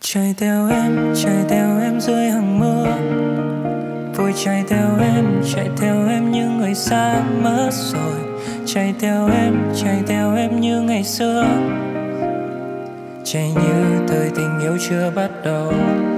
Chạy theo em dưới hàng mưa, vội chạy theo em như người xa mất rồi. Chạy theo em như ngày xưa, chạy như thời tình yêu chưa bắt đầu.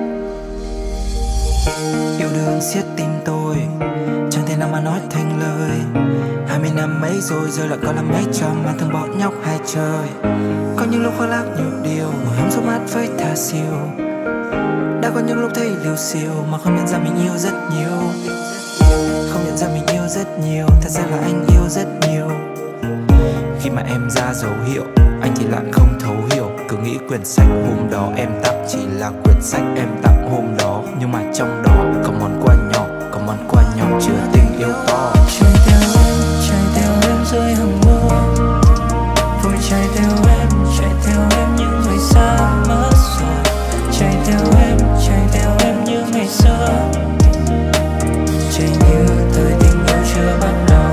Yêu đương siết tim tôi, chẳng thể nào mà nói thành lời. 20 năm mấy rồi, giờ lại có làm mấy trăm mà thương bọn nhóc hay chơi. Có những lúc khoác lác nhiều điều, ngồi hóng gió mát với thả siêu. Đã có những lúc thấy liều siêu mà không nhận ra mình yêu rất nhiều. Không nhận ra mình yêu rất nhiều, thật ra là anh yêu rất nhiều. Khi mà em ra dấu hiệu, anh thì lại không thấu hiểu. Cứ nghĩ quyển sách hôm đó em tặng chỉ là quyển sách em tặng hôm đó. Nhưng mà trong đó có món quà nhỏ, có món quà nhỏ chứa tình yêu to. Chạy theo em dưới hàng mưa, vội chạy theo em như người xa mất rồi. Chạy theo em như ngày xưa, chạy như thời tình yêu chưa bắt đầu.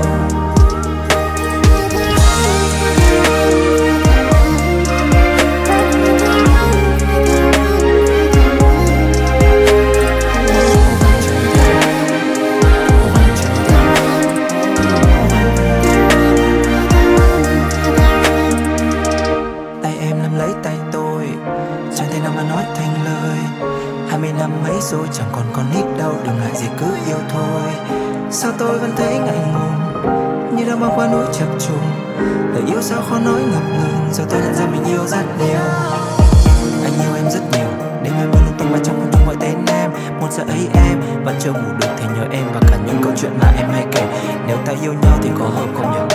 Tay em nắm lấy tay tôi, chẳng thể nào mà nói thành lời. 20 năm mấy rồi chẳng còn con nít đâu, đừng ngại gì cứ yêu thôi. Sao tôi vẫn thấy ngại ngùng, như đang băng qua núi chập trùng. Lời yêu sao khó nói ngập ngừng, rồi tôi nhận ra mình yêu rất nhiều. Anh yêu em rất nhiều, đêm em vẫn lung tung mà trong không trung gọi tên em. Một giờ ấy em vẫn chưa ngủ được thì nhớ em, và cả những câu chuyện mà em hay kể. Nếu ta yêu nhau thì có hợp không nhỉ?